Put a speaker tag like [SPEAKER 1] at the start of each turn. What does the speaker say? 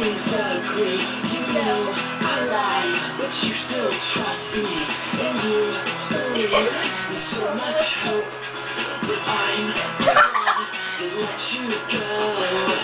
[SPEAKER 1] always agree. You know I lie, but you still trust me. And you believe with so much hope that I'm the one that let you go.